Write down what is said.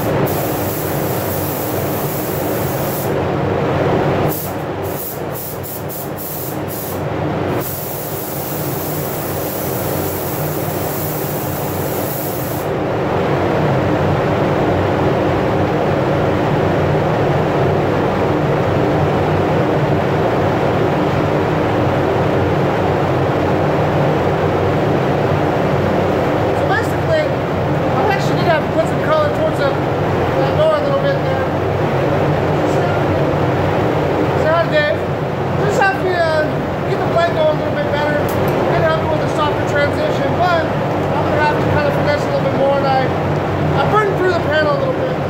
transition, but I'm going to have to kind of finesse a little bit more, and I burned through the panel a little bit.